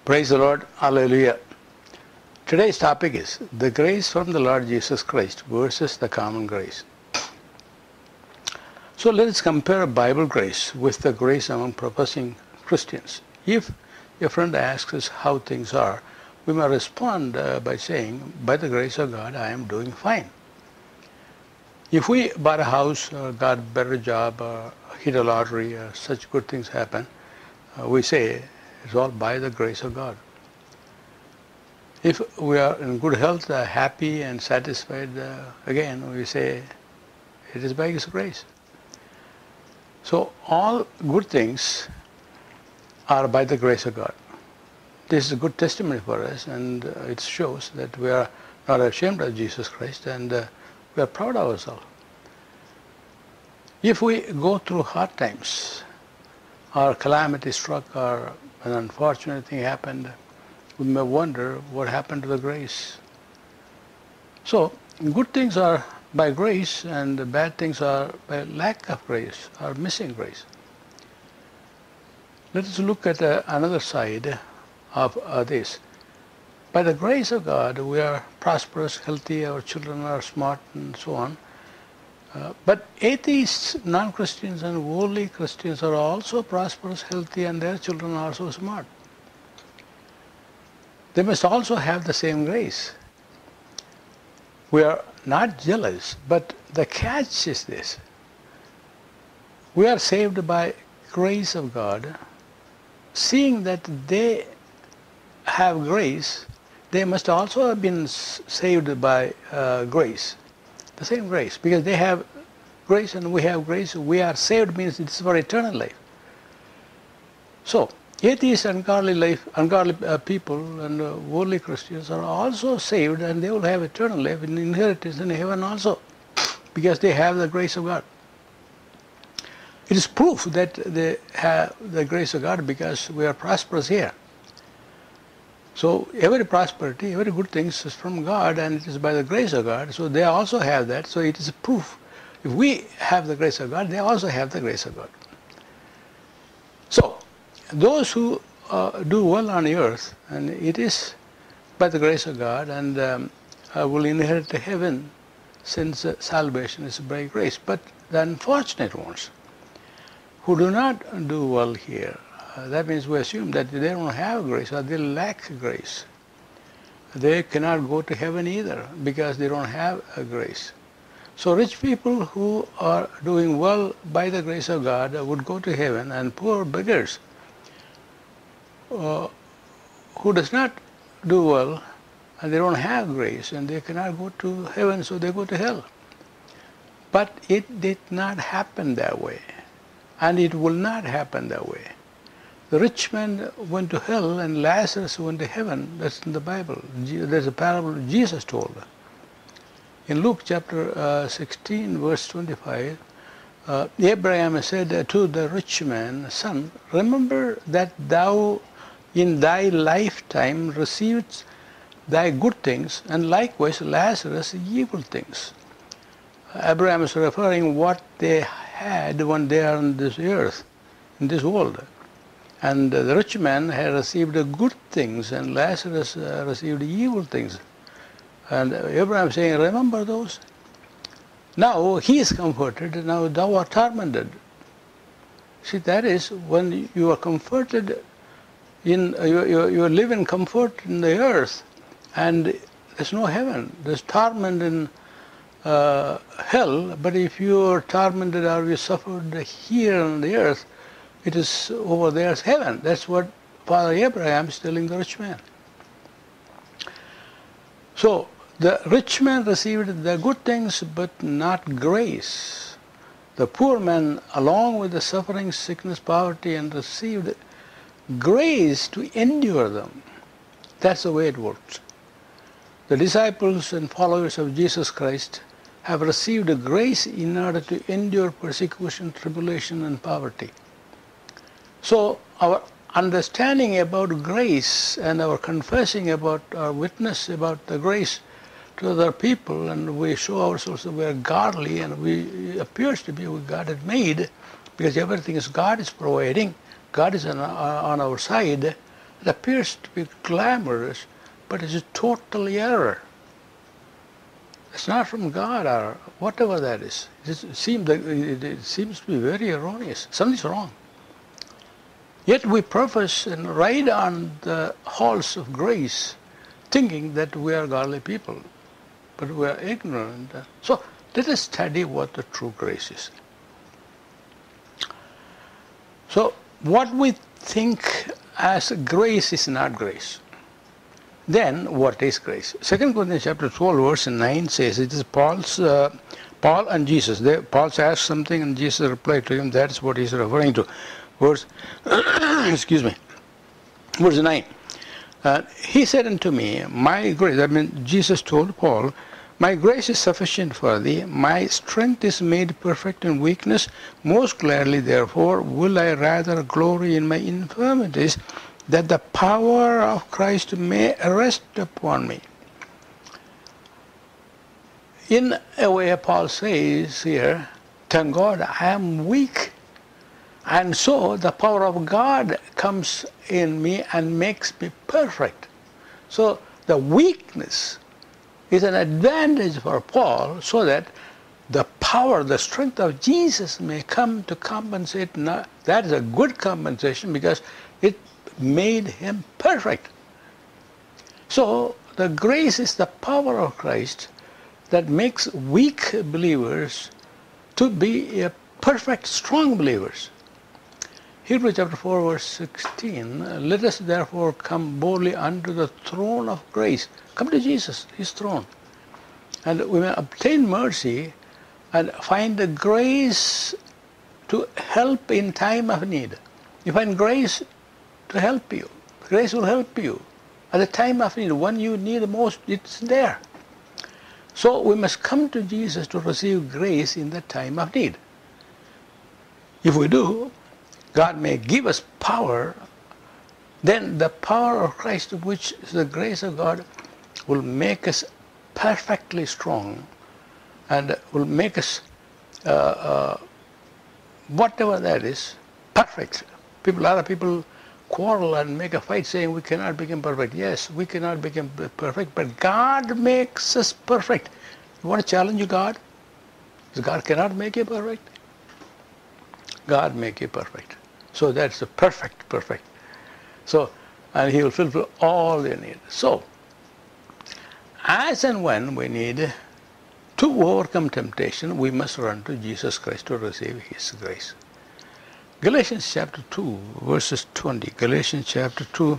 Praise the Lord. Hallelujah. Today's topic is the grace from the Lord Jesus Christ versus the common grace. So let us compare Bible grace with the grace among professing Christians. If a friend asks us how things are, we may respond by saying, by the grace of God, I am doing fine. If we bought a house, or got a better job, or hit a lottery, or such good things happen, we say, it's all by the grace of God. If we are in good health, happy and satisfied, again we say, it is by His grace. So all good things are by the grace of God. This is a good testimony for us, and it shows that we are not ashamed of Jesus Christ, and we are proud of ourselves. If we go through hard times, or calamity struck, or an unfortunate thing happened, we may wonder what happened to the grace. So, good things are by grace, and bad things are by lack of grace, or missing grace. Let us look at another side of this. By the grace of God, we are prosperous, healthy, our children are smart, and so on. But atheists, non-Christians, and worldly Christians are also prosperous, healthy, and their children are also smart. They must also have the same grace. We are not jealous, but the catch is this. We are saved by grace of God. Seeing that they have grace, they must also have been saved by grace. The same grace, because they have grace and we have grace. We are saved means it's for eternal life. So, atheists, ungodly people, and worldly Christians are also saved, and they will have eternal life and inheritance in heaven also, because they have the grace of God. It is proof that they have the grace of God because we are prosperous here. So every prosperity, every good thing is from God, and it is by the grace of God. So they also have that. So it is a proof. If we have the grace of God, they also have the grace of God. So those who do well on the earth, and it is by the grace of God, and will inherit heaven, since salvation is by grace. But the unfortunate ones who do not do well here, that means we assume that they don't have grace, or they lack grace. They cannot go to heaven either because they don't have a grace. So rich people who are doing well by the grace of God would go to heaven, and poor beggars who does not do well, and they don't have grace, and they cannot go to heaven, so they go to hell. But it did not happen that way, and it will not happen that way. The rich man went to hell and Lazarus went to heaven. That's in the Bible. There's a parable Jesus told. In Luke chapter 16, verse 25, Abraham said to the rich man, Son, remember that thou in thy lifetime received thy good things, and likewise Lazarus evil things. Abraham is referring what they had when they are on this earth, in this world. And the rich man had received good things, and Lazarus received evil things. And Abraham is saying, remember those? Now he is comforted, now thou art tormented. See, that is, when you are comforted, you live in comfort in the earth, and there's no heaven. There's torment in hell, but if you are tormented or you suffered here on the earth, it is over there as heaven. That's what Father Abraham is telling the rich man. So the rich man received the good things but not grace. The poor man, along with the suffering, sickness, poverty, and received grace to endure them. That's the way it works. The disciples and followers of Jesus Christ have received grace in order to endure persecution, tribulation, and poverty. So our understanding about grace and our confessing about our witness about the grace to other people, and we show ourselves that we are godly, and we appears to be what God had made, because everything is God is providing, God is on our side, It appears to be glamorous, but it's a total error. It's not from God or whatever that is. It seems to be very erroneous. Something's wrong. Yet we profess and ride on the halls of grace, thinking that we are godly people, but we are ignorant. So let us study what the true grace is. So what we think as grace is not grace. Then what is grace? 2 Corinthians chapter 12 verse 9 says, it is Paul and Jesus. Paul asked something and Jesus replied to him. That's what he's referring to. Verse, excuse me, verse 9. He said unto me, my grace, I mean Jesus told Paul, my grace is sufficient for thee, my strength is made perfect in weakness. Most gladly therefore will I rather glory in my infirmities, that the power of Christ may rest upon me. In a way, Paul says here, thank God I am weak, and so the power of God comes in me and makes me perfect. So the weakness is an advantage for Paul, so that the power, the strength of Jesus may come to compensate. That is a good compensation because it made him perfect. So the grace is the power of Christ that makes weak believers to be a perfect, strong believers. Hebrews chapter 4 verse 16, let us therefore come boldly unto the throne of grace. Come to Jesus, his throne, and we may obtain mercy and find the grace to help in time of need. You find grace to help you. Grace will help you at the time of need. When you need the most, it's there. So we must come to Jesus to receive grace in the time of need. If we do, God may give us power. Then the power of Christ, which is the grace of God, will make us perfectly strong and will make us, whatever that is, perfect. Other people quarrel and make a fight saying we cannot become perfect. Yes, we cannot become perfect, but God makes us perfect. You want to challenge God? Because God cannot make you perfect. God make you perfect. So that's the perfect. So, and he will fulfill all your needs. So, as and when we need to overcome temptation, we must run to Jesus Christ to receive his grace. Galatians chapter 2 verses 20. Galatians chapter 2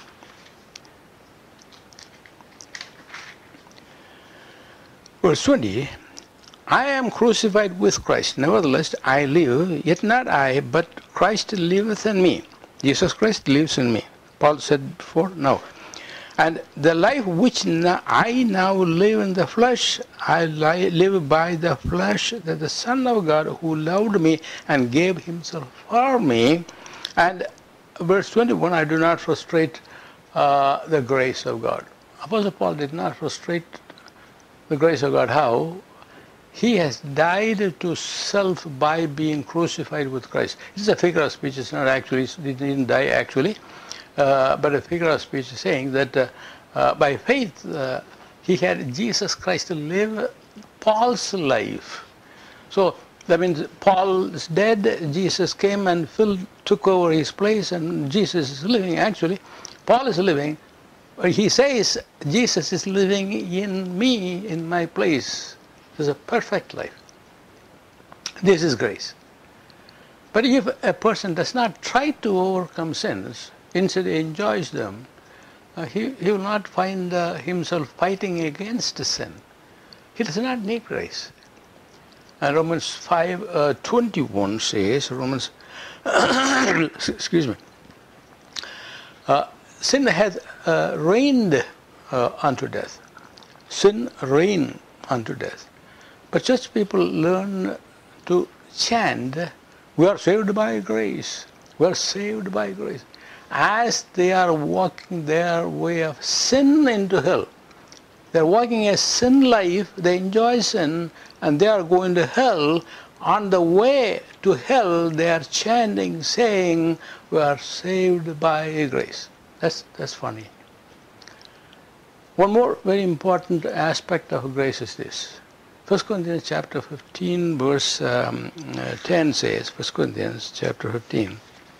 verse 20. I am crucified with Christ. Nevertheless, I live, yet not I, but Christ liveth in me. Jesus Christ lives in me. Paul said before, no. And the life which I now live in the flesh, I live by the flesh, that the Son of God who loved me and gave himself for me. And verse 21, I do not frustrate the grace of God. Apostle Paul did not frustrate the grace of God. How? He has died to self by being crucified with Christ. This is a figure of speech. It's not actually, he didn't die actually. But a figure of speech is saying that by faith he had Jesus Christ to live Paul's life. So that means Paul is dead, Jesus came and took over his place, and Jesus is living. Actually, Paul is living. He says Jesus is living in me, in my place. This is a perfect life. This is grace. But if a person does not try to overcome sins, instead he enjoys them, he will not find himself fighting against sin. He does not need grace. And Romans 5:21 says, excuse me, sin hath reigned unto death. Sin reigned unto death. But such people learn to chant, we are saved by grace. We are saved by grace. As they are walking their way of sin into hell. They are walking a sin life, they enjoy sin, and they are going to hell. On the way to hell, they are chanting, saying, we are saved by grace. That's funny. One more very important aspect of grace is this. 1 Corinthians chapter 15 verse 10 says, 1 Corinthians chapter 15,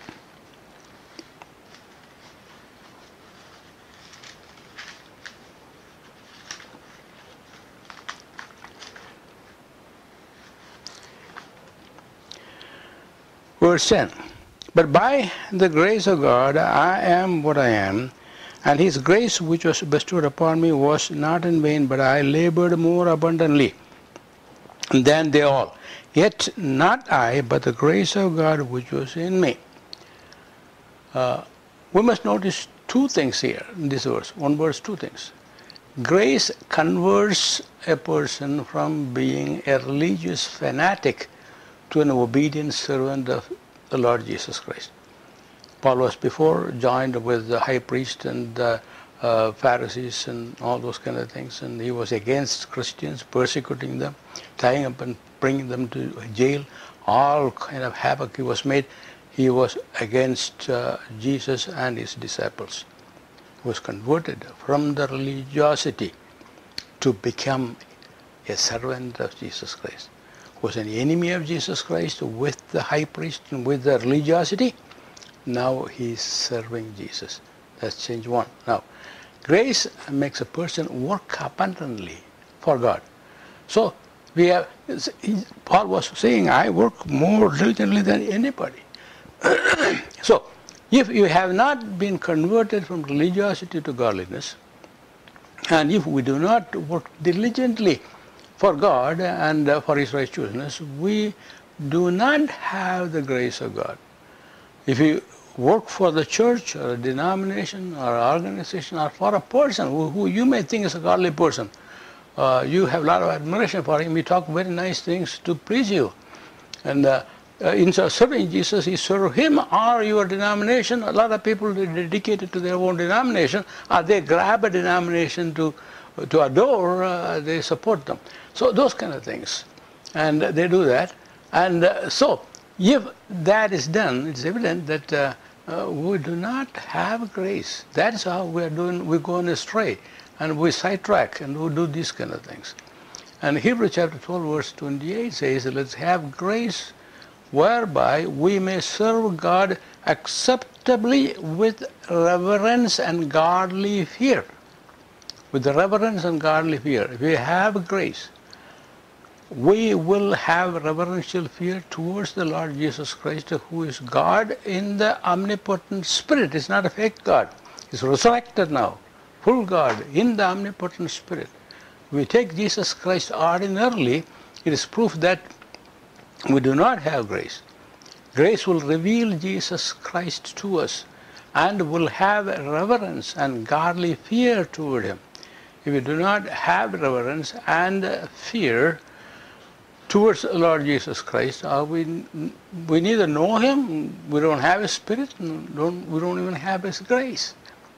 verse 10. But by the grace of God I am what I am, and his grace which was bestowed upon me was not in vain, but I labored more abundantly than they all. Yet not I, but the grace of God which was in me. We must notice two things here in this verse. One verse, two things. Grace converts a person from being a religious fanatic to an obedient servant of the Lord Jesus Christ. Paul was before joined with the high priest and the Pharisees and all those kind of things, and he was against Christians, persecuting them, tying up and bringing them to jail. All kind of havoc he was made. He was against Jesus and his disciples. He was converted from the religiosity to become a servant of Jesus Christ. He was an enemy of Jesus Christ with the high priest and with the religiosity. Now he is serving Jesus. That's change one. Now, grace makes a person work abundantly for God. So we have, Paul was saying, I work more diligently than anybody. So, if you have not been converted from religiosity to godliness, and if we do not work diligently for God and for his righteousness, we do not have the grace of God. If you work for the church or a denomination or organization or for a person who you may think is a godly person, you have a lot of admiration for him, he talk very nice things to please you. And in serving Jesus, you serve him or your denomination. A lot of people are dedicated to their own denomination, or they grab a denomination to adore, they support them. So those kind of things. And they do that. And so if that is done, it's evident that we do not have grace. That is how we're going astray. And we sidetrack and we do these kind of things. And Hebrews chapter 12 verse 28 says, let's have grace whereby we may serve God acceptably with reverence and godly fear. With reverence and godly fear. If we have grace, we will have reverential fear towards the Lord Jesus Christ, who is God in the omnipotent Spirit. It's not a fake God. He's resurrected now. Full God in the omnipotent Spirit. We take Jesus Christ ordinarily, it is proof that we do not have grace. Grace will reveal Jesus Christ to us and will have reverence and godly fear toward him. If we do not have reverence and fear towards the Lord Jesus Christ, we neither know him, we don't have his Spirit, we don't even have his grace.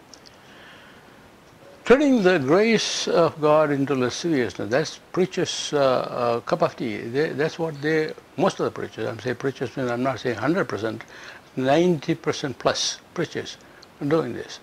Turning the grace of God into lasciviousness, that's preachers' cup of tea. That's what most of the preachers, I'm saying preachers, I'm not saying 100%, 90% plus preachers are doing this.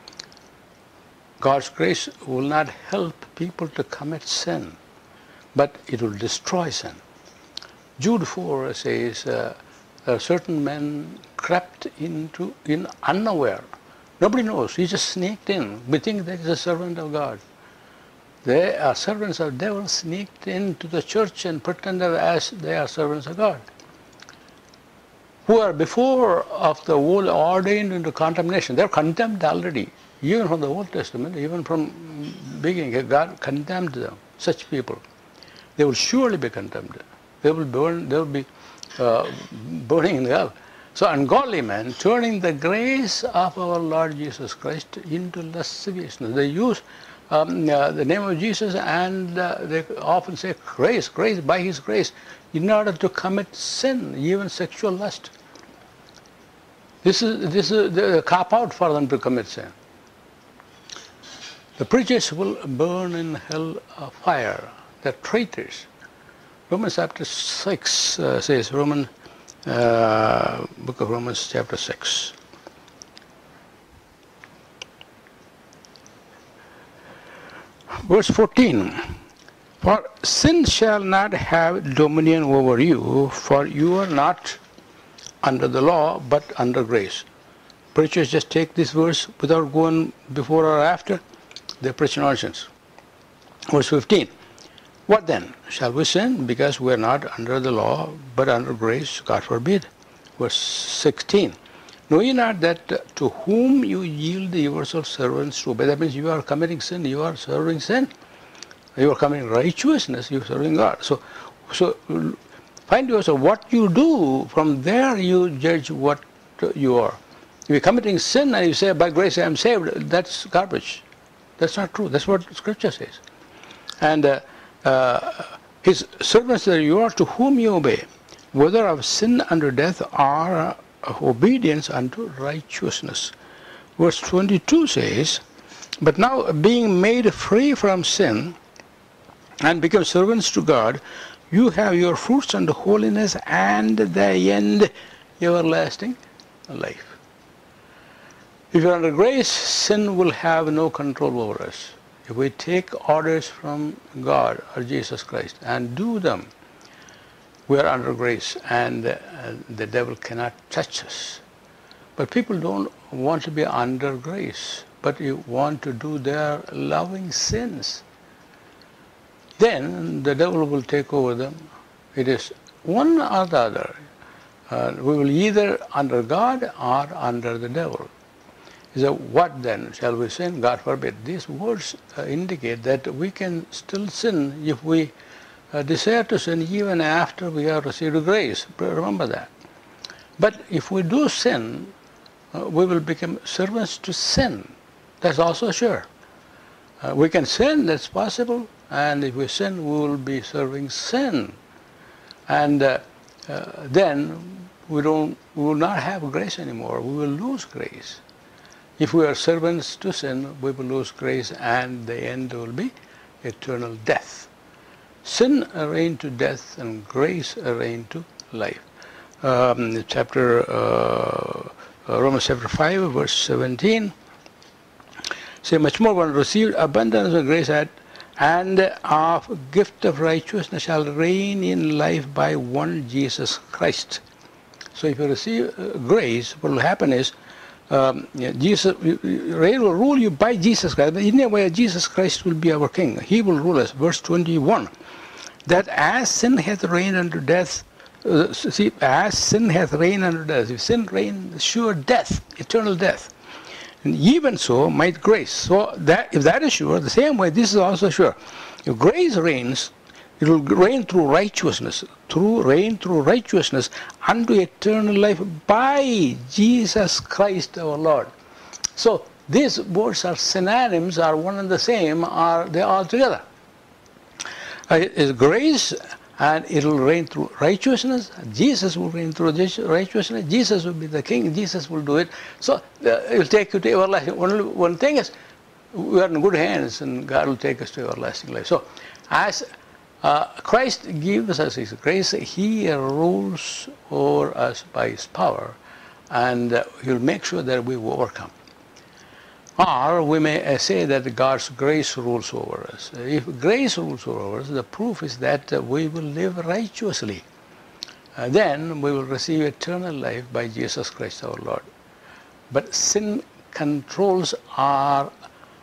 God's grace will not help people to commit sin, but it will destroy sin. Jude 4 says, certain men crept in unaware. Nobody knows. He just sneaked in. We think that he's a servant of God. They are servants of the devil, sneaked into the church and pretended as they are servants of God. Who are before of the old ordained into condemnation. They're condemned already. Even from the Old Testament, even from beginning, God condemned them, such people. They will surely be condemned. They will be burning in hell. So ungodly men turning the grace of our Lord Jesus Christ into lasciviousness. They use the name of Jesus and they often say grace, by his grace, in order to commit sin, even sexual lust. This is the cop out for them to commit sin. The preachers will burn in hell of fire. They're traitors. Romans chapter 6 says, book of Romans chapter 6. Verse 14. For sin shall not have dominion over you, for you are not under the law, but under grace. Preachers just take this verse without going before or after. They preach nonsense. Verse 15. What then? Shall we sin because we are not under the law, but under grace? God forbid. Verse 16. Know ye not that to whom you yield yourselves servants to obey? That means you are committing sin, you are serving sin. You are committing righteousness, you are serving God. So find yourself what you do, from there you judge what you are. If you're committing sin and you say, by grace I am saved, that's garbage. That's not true. That's what Scripture says. And his servants that you are, to whom you obey, whether of sin unto death or of obedience unto righteousness. Verse 22 says, but now being made free from sin and become servants to God, you have your fruits unto holiness, and the end everlasting life. If you're under grace, sin will have no control over us. If we take orders from God or Jesus Christ and do them, we are under grace, and the devil cannot touch us. But people don't want to be under grace, but you want to do their loving sins. Then the devil will take over them. It is one or the other. We will either under God or under the devil. So what then? Shall we sin? God forbid. These words indicate that we can still sin if we desire to sin even after we have received grace. Remember that. But if we do sin, we will become servants to sin. That's also sure. We can sin, that's possible, and if we sin, we will be serving sin. And then we will not have grace anymore. We will lose grace. If we are servants to sin, we will lose grace, and the end will be eternal death. Sin reigned to death, and grace reigned to life. Romans chapter 5, verse 17. Say, much more when received abundance of grace and of gift of righteousness shall reign in life by one Jesus Christ. So if you receive grace, what will happen is Jesus reign will rule you by Jesus Christ. But in a way, Jesus Christ will be our king. He will rule us. Verse 21. That as sin hath reigned unto death, as sin hath reigned unto death, if sin reigned, sure death, eternal death. And even so might grace. So that if that is sure, the same way this is also sure. If grace reigns, it will reign through righteousness, reign through righteousness unto eternal life by Jesus Christ our Lord. So these words are synonyms, are one and the same, are they all together? Is grace, and it will reign through righteousness. Jesus will reign through righteousness. Jesus will be the king. Jesus will do it. So it will take you to everlasting. Only one thing is, we are in good hands, and God will take us to everlasting life. So as Christ gives us His grace, He rules over us by His power, and He'll make sure that we will overcome. Or we may say that God's grace rules over us. If grace rules over us, the proof is that we will live righteously. Then we will receive eternal life by Jesus Christ our Lord. But sin controls our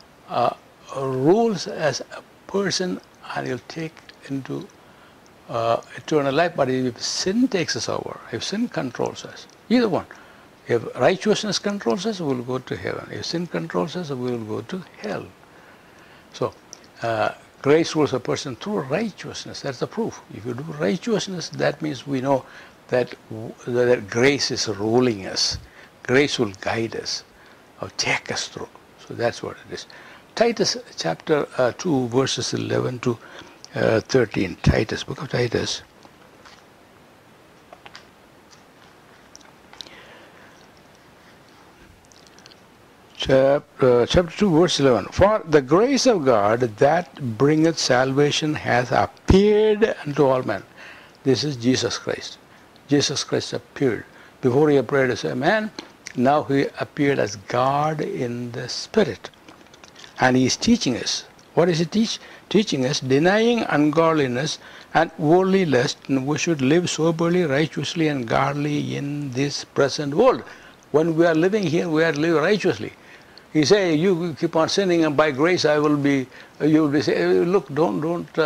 rules as a person, and will take into eternal life. But if sin takes us over, if sin controls us, either one. If righteousness controls us, we will go to heaven. If sin controls us, we will go to hell. So, grace rules a person through righteousness. That's the proof. If you do righteousness, that means we know that grace is ruling us. Grace will guide us or take us through. So that's what it is. Titus chapter 2, verses 11 to 13. Titus, book of Titus. Chapter 2, verse 11. For the grace of God that bringeth salvation hath appeared unto all men. This is Jesus Christ. Jesus Christ appeared. Before He appeared as a man, now He appeared as God in the Spirit. And He is teaching us What is it teaching us? Denying ungodliness and worldly lust, we should live soberly, righteously, and godly in this present world. When we are living here, we are living righteously. He say, you keep on sinning, and by grace I will be. You will be saying, look, don't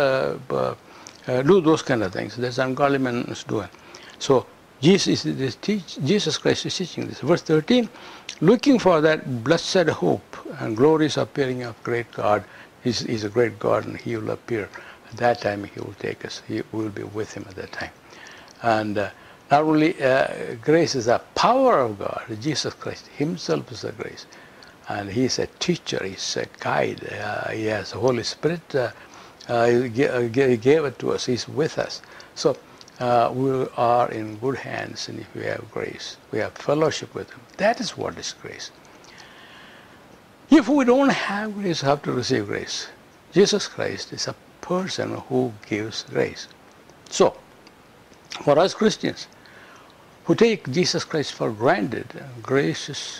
do those kind of things. That's ungodly men doing. So Jesus Christ is teaching this. Verse 13, looking for that blessed hope and glorious appearing of great God. He's a great God, and He will appear. At that time, He will take us. We will be with Him at that time. And not only grace is the power of God, Jesus Christ Himself is the grace. And He's a teacher, He's a guide. He has the Holy Spirit. He gave it to us. He's with us. So we are in good hands, and if we have grace, we have fellowship with Him. That is what is grace. If we don't have grace, we have to receive grace. Jesus Christ is a person who gives grace. So, for us Christians who take Jesus Christ for granted, grace is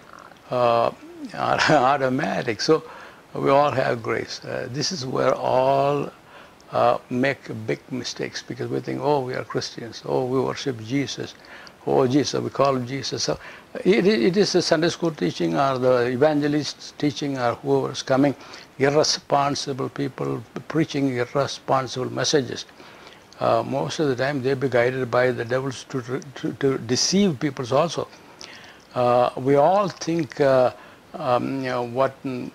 automatic. So, we all have grace. This is where all make big mistakes, because we think, oh, we are Christians. Oh, we worship Jesus. Oh, Jesus, we call Him Jesus. So it is the Sunday school teaching or the evangelist's teaching or whoever is coming, irresponsible people preaching irresponsible messages. Most of the time they be guided by the devils to deceive people also. We all think what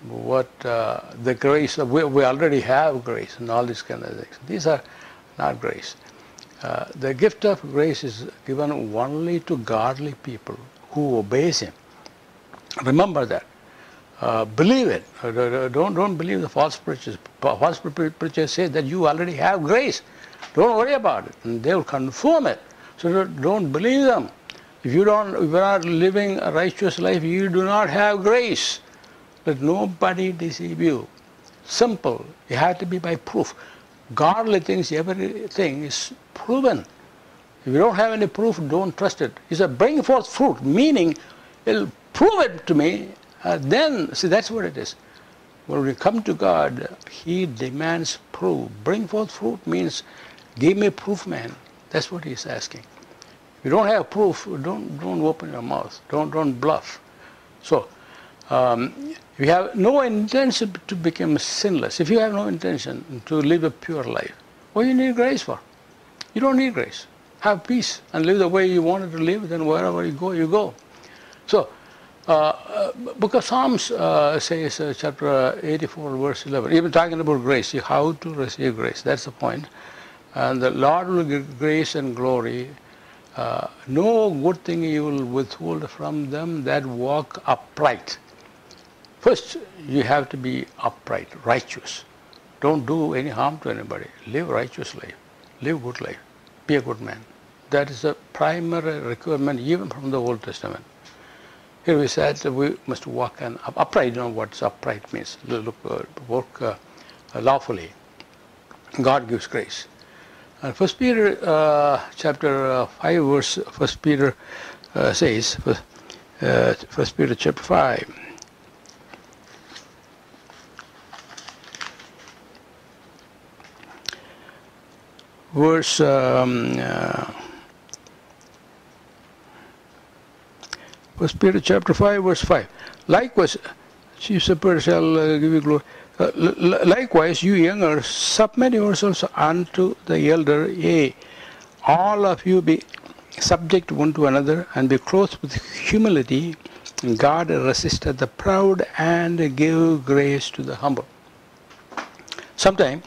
the grace, we already have grace and all these kind of things. These are not grace. The gift of grace is given only to godly people who obeys Him. Remember that. Believe it. Don't believe the false preachers. False preachers say that you already have grace. Don't worry about it. And they will confirm it. So don't believe them. If you are not living a righteous life, you do not have grace. Let nobody deceive you. Simple. You have to be by proof. Godly things, everything is proven. If you don't have any proof, don't trust it. He said, bring forth fruit, meaning, it'll prove it to me, then, see, that's what it is. When we come to God, He demands proof. Bring forth fruit means, give me proof, man. That's what He's asking. If you don't have proof, don't open your mouth. Don't bluff. So, if you have no intention to become sinless, if you have no intention to live a pure life, what do you need grace for? You don't need grace. Have peace and live the way you wanted to live, then wherever you go, you go. So, Book of Psalms says, chapter 84, verse 11, even talking about grace, how to receive grace, that's the point. And the Lord will give grace and glory. No good thing He will withhold from them that walk upright. First, you have to be upright, righteous. Don't do any harm to anybody. Live righteous life. Live good life. Be a good man. That is a primary requirement even from the Old Testament. Here we said that we must walk upright. You know what upright means. Work lawfully. God gives grace. And 1 Peter chapter 5 verse 1 Peter says, 1 Peter chapter 5. Verse 1 Peter chapter 5 verse 5. Likewise, chief shepherd shall give you glory. Likewise, you younger, submit yourselves unto the elder. Yea, all of you be subject one to another, and be clothed with humility. God resisteth the proud, and give grace to the humble. Sometimes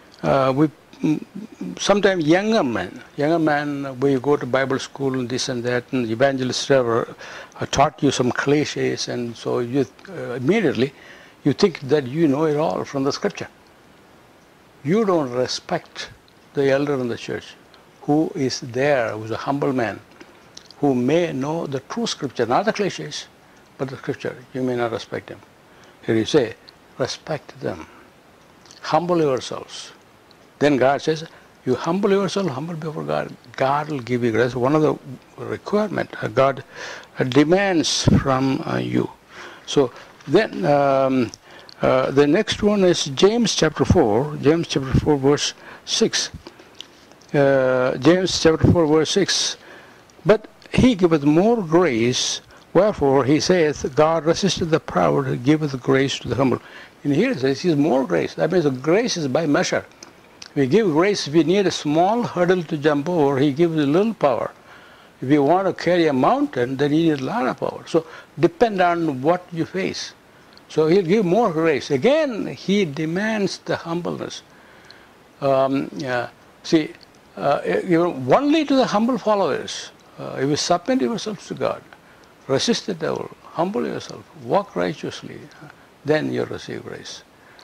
younger men, we go to Bible school and this and that, and evangelists ever taught you some cliches, and so you immediately you think that you know it all from the scripture. You don't respect the elder in the church who is there, who is a humble man, who may know the true scripture, not the cliches, but the scripture. You may not respect him. Here you say, respect them. Humble yourselves. Then God says, you humble yourself, humble before God. God will give you grace. One of the requirements God demands from you. So then The next one is James chapter 4. James chapter 4 verse 6. James chapter 4 verse 6. But he giveth more grace, wherefore he saith, God resisteth the proud, giveth grace to the humble. And here it says, he is more grace. That means the grace is by measure. We give grace if we need a small hurdle to jump over, he gives a little power. If you want to carry a mountain, then you need a lot of power. So depend on what you face. So he'll give more grace. Again, he demands the humbleness. See, only to the humble followers. If you submit yourselves to God, resist the devil, humble yourself, walk righteously, then you'll receive grace.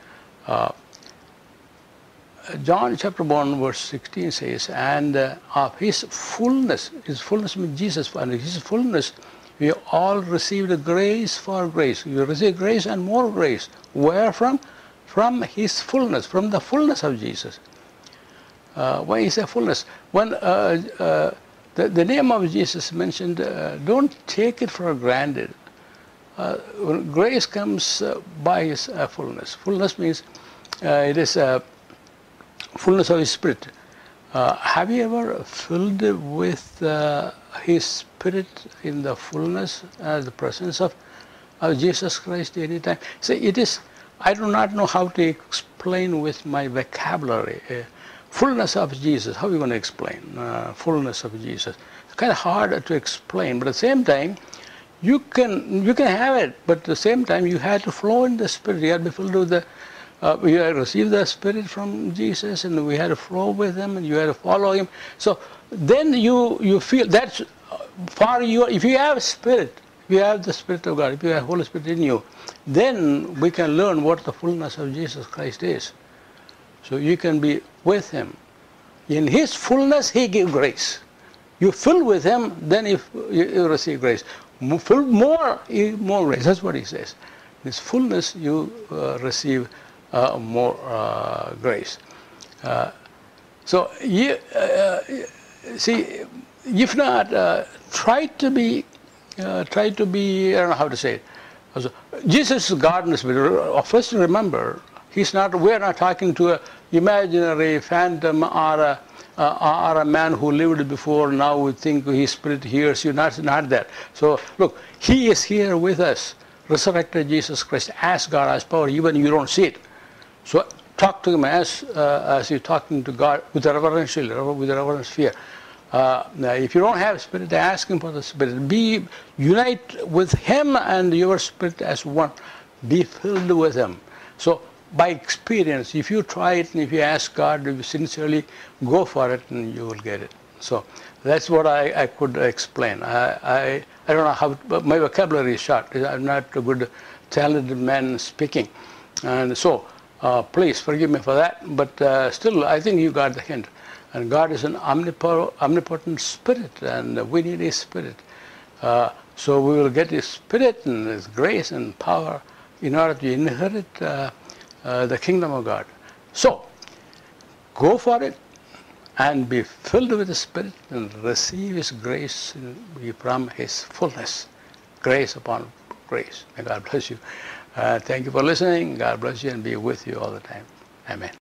John chapter 1 verse 16 says, and of his fullness means Jesus, and his fullness, we all received grace for grace. You receive grace and more grace. Where from? From his fullness, from the fullness of Jesus. Why is there fullness? When the name of Jesus mentioned, don't take it for granted. Grace comes by his fullness. Fullness means it is fullness of his Spirit. Have you ever filled with his Spirit in the fullness, the presence of Jesus Christ anytime? See, it is, I do not know how to explain with my vocabulary. Fullness of Jesus, how are you going to explain fullness of Jesus? It's kind of hard to explain, but at the same time, you can have it, but at the same time, you have to flow in the Spirit. You have to be filled with the, you have to receive the Spirit from Jesus, and we had to flow with Him, and you had to follow Him. So then you feel that's for you. If you have Spirit, if you have the Spirit of God, if you have Holy Spirit in you, then we can learn what the fullness of Jesus Christ is. So you can be with Him. In His fullness, He gives grace. You fill with Him, then you receive grace. Fill more grace. That's what He says. In His fullness, you receive more grace. So you see, if not, try to be. I don't know how to say it. Also, Jesus is God in the Spirit. First, remember, He's not. We are not talking to an imaginary phantom or a man who lived before. Now we think His Spirit hears you. Not that. So look, He is here with us. Resurrected Jesus Christ as God, as power. Even you don't see it. So talk to Him as you're talking to God with reverential fear. If you don't have Spirit, ask Him for the Spirit. Unite with Him and your Spirit as one. Be filled with Him. So by experience, if you try it and if you ask God, if you sincerely go for it, and you will get it. So that's what I could explain. I don't know how, but my vocabulary is short. I'm not a good, talented man speaking. And so please forgive me for that. But still, I think you got the hint. And God is an omnipotent Spirit, and we need His Spirit. So we will get His Spirit and His grace and power in order to inherit the kingdom of God. So go for it and be filled with the Spirit and receive His grace from His fullness. Grace upon grace. May God bless you. Thank you for listening. God bless you and be with you all the time. Amen.